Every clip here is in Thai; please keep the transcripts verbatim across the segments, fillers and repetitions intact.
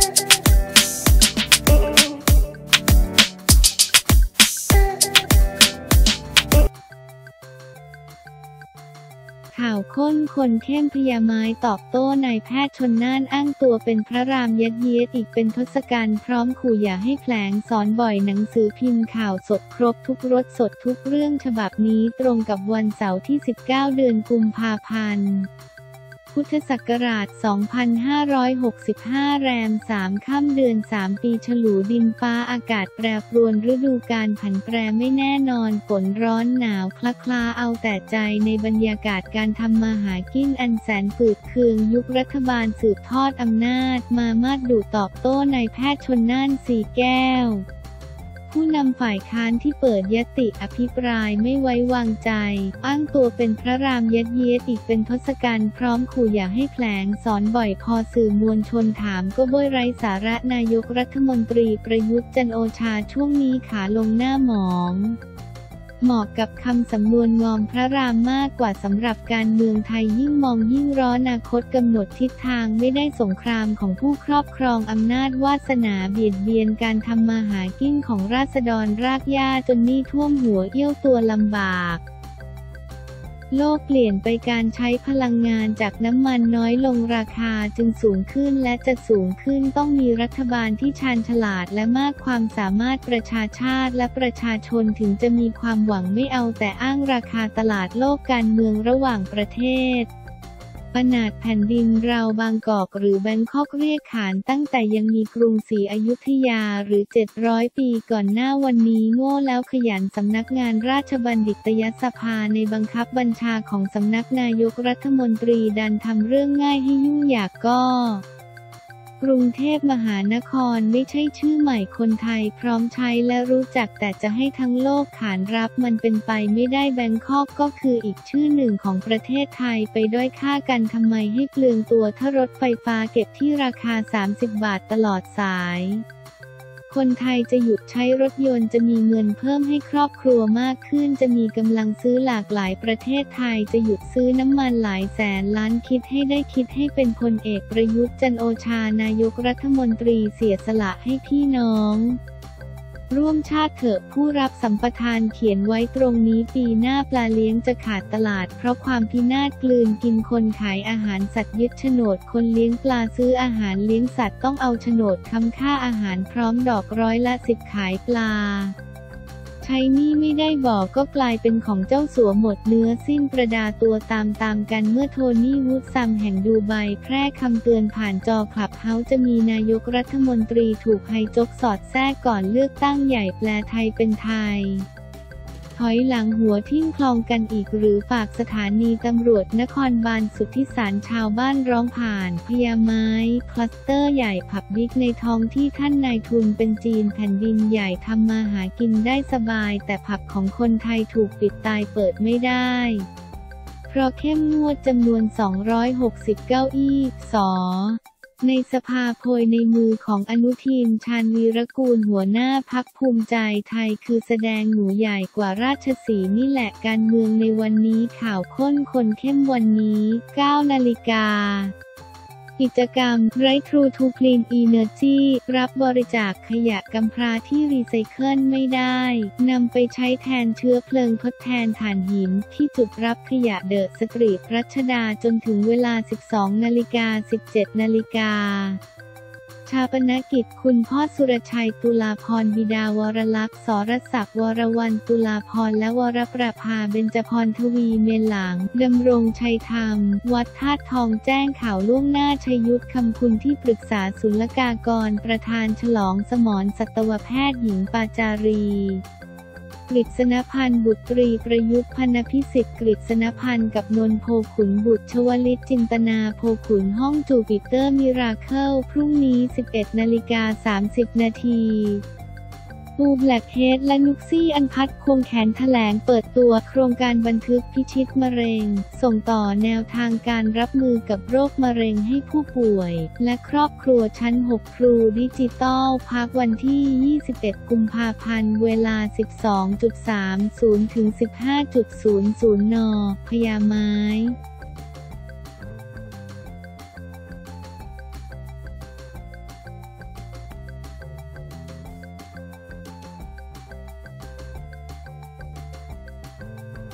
ข่าวข้นคนเข้มพยาไม้ตอบโต้นายแพทย์ชลน่านอ้างตัวเป็นพระรามยัดเยียดอีกเป็นทศกัณฐ์พร้อมขู่อย่าให้แผลงสอนบ่อยหนังสือพิมพ์ข่าวสดครบทุกรสสดทุกเรื่องฉบับนี้ตรงกับวันเสาร์ที่สิบเก้าเดือนกุมภาพันธ์พุทธศักราช สองพันห้าร้อยหกสิบห้า แรม สาม ค่ำเดือน สาม ปีฉลูดินฟ้าอากาศแปรปรวนฤดูกาลผันแปรไม่แน่นอนฝนร้อนหนาวคละคลาเอาแต่ใจในบรรยากาศการทำมาหากินอันแสนฝืดเคืองยุครัฐบาลสืบทอดอำนาจมามาดดุตอบโต้นายแพทย์ชลน่าน สีแก้วผู้นำฝ่ายค้านที่เปิดยติอภิปรายไม่ไว้วางใจอ้างตัวเป็นพระรามยัดเยียดอีกเป็นทศกัณฐ์พร้อมขู่อย่าให้แผลงสอนบ่อยพอสื่อมวลชนถามก็โบยไร้สาระนายกรัฐมนตรีประยุทธ์จันทร์โอชาช่วงนี้ขาลงหน้าหมองเหมาะกับคำสำนวนงอมพระรามมากกว่าสำหรับการเมืองไทยยิ่งมองยิ่งร้อนอนาคตกำหนดทิศทางไม่ได้สงครามของผู้ครอบครองอำนาจวาสนาเบียดเบียนการทำมาหากินของราษฎรรากหญ้าจนหนี้ท่วมหัวเอี้ยวตัวลำบากโลกเปลี่ยนไปการใช้พลังงานจากน้ำมันน้อยลงราคาจึงสูงขึ้นและจะสูงขึ้นต้องมีรัฐบาลที่ชาญฉลาดและมากความสามารถประชาชาติและประชาชนถึงจะมีความหวังไม่เอาแต่อ้างราคาตลาดโลกการเมืองระหว่างประเทศขนาดแผ่นดินเราบางกอกหรือแบงคอกเรียกขานตั้งแต่ยังมีกรุงศรีอยุธยาหรือเจ็ดร้อยปีก่อนหน้าวันนี้โง่แล้วขยันสำนักงานราชบัณฑิตยสภาในบังคับบัญชาของสำนักนายกรัฐมนตรีดันทำเรื่องง่ายให้ยุ่งยากก็กรุงเทพมหานครไม่ใช่ชื่อใหม่คนไทยพร้อมใช้และรู้จักแต่จะให้ทั้งโลกขานรับมันเป็นไปไม่ได้แบงคอกก็คืออีกชื่อหนึ่งของประเทศไทยไปด้อยค่ากันทำไมให้เปลืองตัวถ้ารถไฟฟ้าเก็บที่ราคาสามสิบบาทตลอดสายคนไทยจะหยุดใช้รถยนต์จะมีเงินเพิ่มให้ครอบครัวมากขึ้นจะมีกำลังซื้อหลากหลายประเทศไทยจะหยุดซื้อน้ำมันหลายแสนล้านคิดให้ได้คิดให้เป็นพลเอกประยุทธ์จันทร์โอชานายกรัฐมนตรีเสียสละให้พี่น้องร่วมชาติเถอะผู้รับสัมปทานเขียนไว้ตรงนี้ปีหน้าปลาเลี้ยงจะขาดตลาดเพราะความพินาศกลืนกินคนขายอาหารสัตว์ยึดโฉนดคนเลี้ยงปลาซื้ออาหารเลี้ยงสัตว์ต้องเอาโฉนดค้ำค่าอาหารพร้อมดอกร้อยละสิบขายปลาใช้หนี้ไม่ได้บอกก็กลายเป็นของเจ้าสัวหมดเนื้อสิ้นประดาตัวตามตามกันเมื่อโทนี่วูดซัมแห่งดูไบแพร่คำเตือนผ่านจอคลับเฮาส์จะมีนายกรัฐมนตรีถูกไฮจกสอดแทรกก่อนเลือกตั้งใหญ่แปลไทยเป็นไทยถอยหลังหัวทิ่มคลองกันอีกหรือฝากสถานีตำรวจนครบาลสุทธิสารชาวบ้านร้องผ่านพญาไม้คลัสเตอร์ใหญ่ผับบิ๊กในท้องที่ท่านนายทุนเป็นจีนแผ่นดินใหญ่ทำมาหากินได้สบายแต่ผับของคนไทยถูกปิดตายเปิดไม่ได้เพราะเข้มงวดจำนวนสองร้อยหกสิบเก้าอี้สในสภาโพยในมือของอนุทินชาญวีรกูลหัวหน้าพรรคภูมิใจไทยคือแสดงหนูใหญ่กว่าราชสีห์นี่แหละการเมืองในวันนี้ข่าวข้นคนเข้มวันนี้เก้านาฬิกากิจกรรม Right True to Clean Energy รับบริจาคขยะกำพร้าที่รีไซเคิลไม่ได้นำไปใช้แทนเชื้อเพลิงทดแทนถ่านหินที่จุดรับขยะเดอะสตรีทรัชดาจนถึงเวลา สิบสองนาฬิกา สิบเจ็ดนาฬิกาชาปนกิจคุณพ่อสุรชัยตุลาภรณ์บิดาวรลักษณ์สรศักดิ์วรวรรณตุลาภรณ์และวรประภาเบญจพรทวีเมนหลังดำรงชัยธรรมวัดธาตุทองแจ้งข่าวล่วงหน้าชัยยุทธคำคุณที่ปรึกษาศุลกากรประธานฉลองสมรสัตวแพทย์หญิงปาจารีกฤษณพันธ์บุตรีประยุทธ์พนพิสิทธิ์กฤษณพันธ์กับนนท์โพขุนบุตรชวลิตจินตนาโพขุนห้องจูปิเตอร์มิราเคิลพรุ่งนี้ สิบเอ็ดนาฬิกาสามสิบนาทีปูแบล็คเฮดและนุกซี่อันพัฒน์ควงแขนแถลงเปิดตัวโครงการบันทึกพิชิตมะเร็งส่งต่อแนวทางการรับมือกับโรคมะเร็งให้ผู้ป่วยและครอบครัวชั้นหกครูดิจิตอลพักวันที่ ยี่สิบเอ็ด กุมภาพันธ์เวลา สิบสองนาฬิกาสามสิบ ถึง สิบห้านาฬิกา น.พญาไม้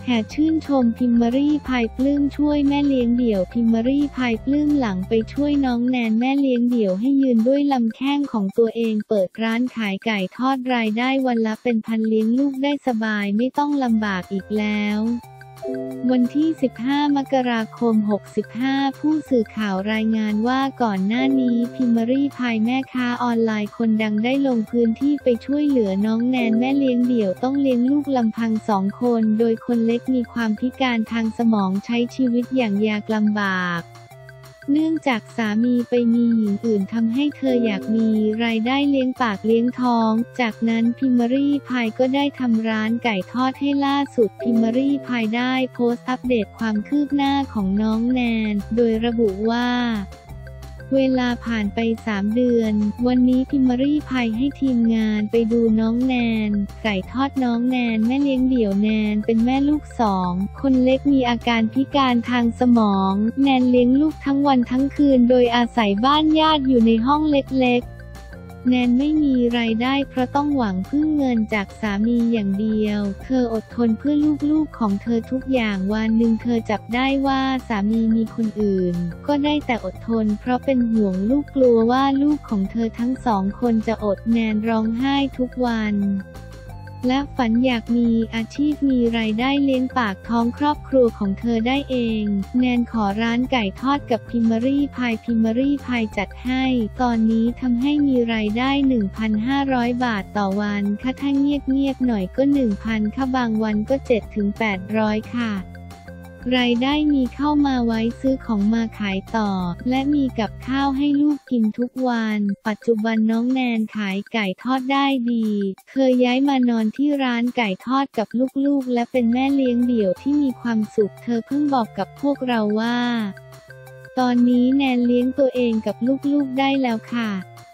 แห่ชื่นชมพิมมารี่พายปลื้มช่วยแม่เลี้ยงเดี่ยวพิมมารี่พายปลื้มหลังไปช่วยน้องแนนแม่เลี้ยงเดี่ยวให้ยืนด้วยลำแข้งของตัวเองเปิดร้านขายไก่ทอดรายได้วันละเป็นพันเลี้ยงลูกได้สบายไม่ต้องลำบากอีกแล้ววันที่สิบห้ามกราคมหกสิบห้าผู้สื่อข่าวรายงานว่าก่อนหน้านี้พิมมารี่พายแม่ค้าออนไลน์คนดังได้ลงพื้นที่ไปช่วยเหลือน้องแนนแม่เลี้ยงเดี่ยวต้องเลี้ยงลูกลำพังสองคนโดยคนเล็กมีความพิการทางสมองใช้ชีวิตอย่างยากลำบากเนื่องจากสามีไปมีหญิงอื่นทำให้เธออยากมีรายได้เลี้ยงปากเลี้ยงท้องจากนั้นพิมมารี่พายก็ได้ทำร้านไก่ทอดให้ล่าสุดพิมมารี่พายได้โพสต์อัปเดตความคืบหน้าของน้องแนนโดยระบุว่าเวลาผ่านไปสามเดือนวันนี้พิมมารี่พายให้ทีมงานไปดูน้องแนนไก่ทอดน้องแนนแม่เลี้ยงเดี่ยวแนนเป็นแม่ลูกสองคนเล็กมีอาการพิการทางสมองแนนเลี้ยงลูกทั้งวันทั้งคืนโดยอาศัยบ้านญาติอยู่ในห้องเล็กๆแนนไม่มีรายได้เพราะต้องหวังพึ่งเงินจากสามีอย่างเดียวเธออดทนเพื่อลูกๆของเธอทุกอย่างวันหนึ่งเธอจับได้ว่าสามีมีคนอื่นก็ได้แต่อดทนเพราะเป็นห่วงลูกกลัวว่าลูกของเธอทั้งสองคนจะอดแนนร้องไห้ทุกวันและฝันอยากมีอาชีพมีรายได้เลี้ยงปากท้องครอบครัวของเธอได้เองแนนขอร้านไก่ทอดกับพิมมารี่พายพิมมารี่พายจัดให้ตอนนี้ทำให้มีรายได้ หนึ่งพันห้าร้อย บาทต่อวันค่ะถ้าเงียบๆหน่อยก็ หนึ่งพัน ค่ะบางวันก็ เจ็ดถึงแปดร้อย ค่ะรายได้มีเข้ามาไว้ซื้อของมาขายต่อและมีกับข้าวให้ลูกกินทุกวันปัจจุบันน้องแนนขายไก่ทอดได้ดีเคยย้ายมานอนที่ร้านไก่ทอดกับลูกๆและเป็นแม่เลี้ยงเดี่ยวที่มีความสุขเธอเพิ่งบอกกับพวกเราว่าตอนนี้แนนเลี้ยงตัวเองกับลูกๆได้แล้วค่ะ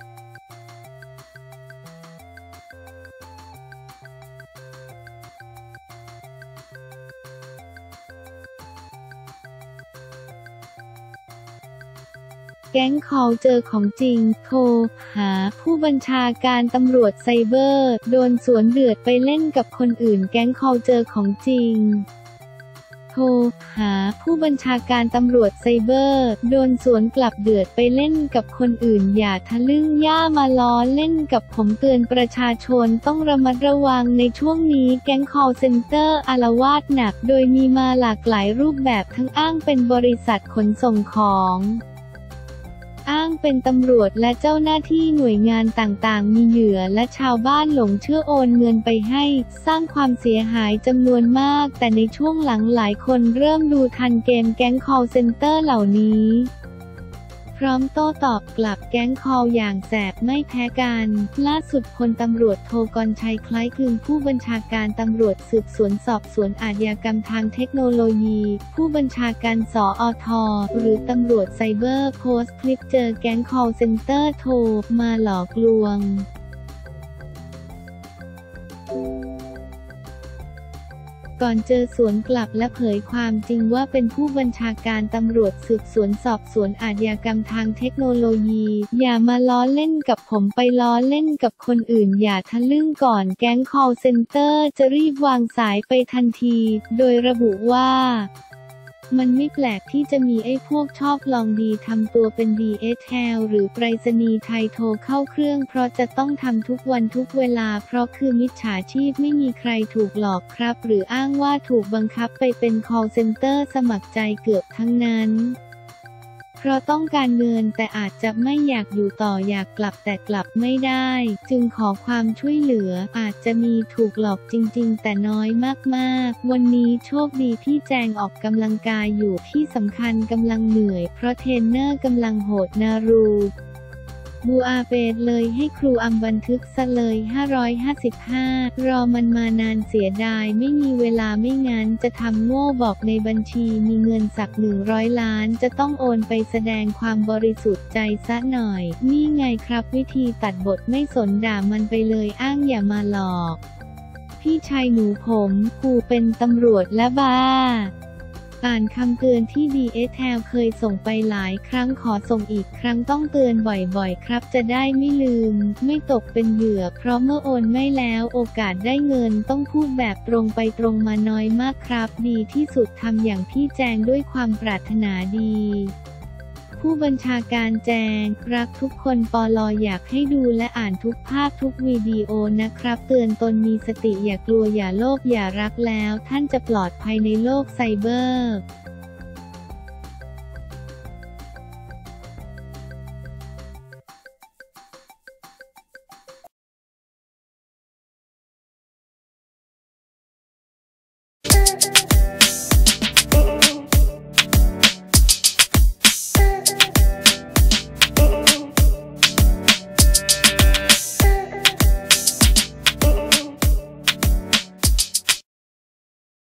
แก๊งคอลเจอของจริงโทรหาผู้บัญชาการตำรวจไซเบอร์โดนสวนเดือดไปเล่นกับคนอื่นแก๊งคอลเจอของจริงโทรหาผู้บัญชาการตำรวจไซเบอร์โดนสวนกลับเดือดไปเล่นกับคนอื่นอย่าทะลึ่งย่ามาล้อเล่นกับผมเตือนประชาชนต้องระมัดระวังในช่วงนี้แก๊งคอลเซ็นเตอร์อาละวาดหนักโดยมีมาหลากหลายรูปแบบทั้งอ้างเป็นบริษัทขนส่งของอ้างเป็นตำรวจและเจ้าหน้าที่หน่วยงานต่างๆมีเหยื่อและชาวบ้านหลงเชื่อโอนเงินไปให้สร้างความเสียหายจำนวนมากแต่ในช่วงหลังหลายคนเริ่มดูทันเกมแก๊งคอลเซ็นเตอร์เหล่านี้พร้อมโต้ตอบกลับแก๊งคอลอย่างแสบไม่แพ้กันล่าสุดพลตำรวจโทกรชัยคล้ายคลึงผู้บัญชาการตำรวจสืบสวนสอบสวนอาชญากรรมทางเทคโนโลยีผู้บัญชาการสอทหรือตำรวจไซเบอร์โพสต์คลิปเจอแก๊งคอลเซ็นเตอร์โทรมาหลอกลวงก่อนเจอสวนกลับและเผยความจริงว่าเป็นผู้บัญชาการตำรวจสืบสวนสอบสวนอาชญากรรมทางเทคโนโลยีอย่ามาล้อเล่นกับผมไปล้อเล่นกับคนอื่นอย่าทะลึ่งก่อนแก๊งคอลเซ็นเตอร์จะรีบวางสายไปทันทีโดยระบุว่ามันไม่แปลกที่จะมีไอ้พวกชอบลองดีทำตัวเป็น ดี เอส แอล หรือไปรษณีย์ไทยโทรเข้าเครื่องเพราะจะต้องทำทุกวันทุกเวลาเพราะคือมิจฉาชีพไม่มีใครถูกหลอกครับหรืออ้างว่าถูกบังคับไปเป็น call center สมัครใจเกือบทั้งนั้นเพราะต้องการเงินแต่อาจจะไม่อยากอยู่ต่ออยากกลับแต่กลับไม่ได้จึงขอความช่วยเหลืออาจจะมีถูกหลอกจริงๆแต่น้อยมากๆวันนี้โชคดีที่แจงออกกำลังกายอยู่ที่สำคัญกำลังเหนื่อยเพราะเทรนเนอร์กำลังโหดนารูบูอาเปดเลยให้ครูอัมบันทึกซะเลยห้าร้อยห้าสิบห้ารอมันมานานเสียดายไม่มีเวลาไม่งั้นจะทำโง่บอกในบัญชีมีเงินสักหนึ่งร้อยล้านจะต้องโอนไปแสดงความบริสุทธิ์ใจซะหน่อยนี่ไงครับวิธีตัดบทไม่สนด่ามันไปเลยอ้างอย่ามาหลอกพี่ชายหนูผมกูเป็นตำรวจและบ้าอ่านคำเตือนที่ ดี เอส แอล เคยส่งไปหลายครั้งขอส่งอีกครั้งต้องเตือนบ่อยๆครับจะได้ไม่ลืมไม่ตกเป็นเหยื่อเพราะเมื่อโอนไม่แล้วโอกาสได้เงินต้องพูดแบบตรงไปตรงมาน้อยมากครับดีที่สุดทำอย่างที่แจ้งด้วยความปรารถนาดีผู้บัญชาการแจงรักทุกคนปลอยากให้ดูและอ่านทุกภาพทุกวิดีโอนะครับเตือนตนมีสติอย่ากลัวอย่าโลภอย่ารักแล้วท่านจะปลอดภัยในโลกไซเบอร์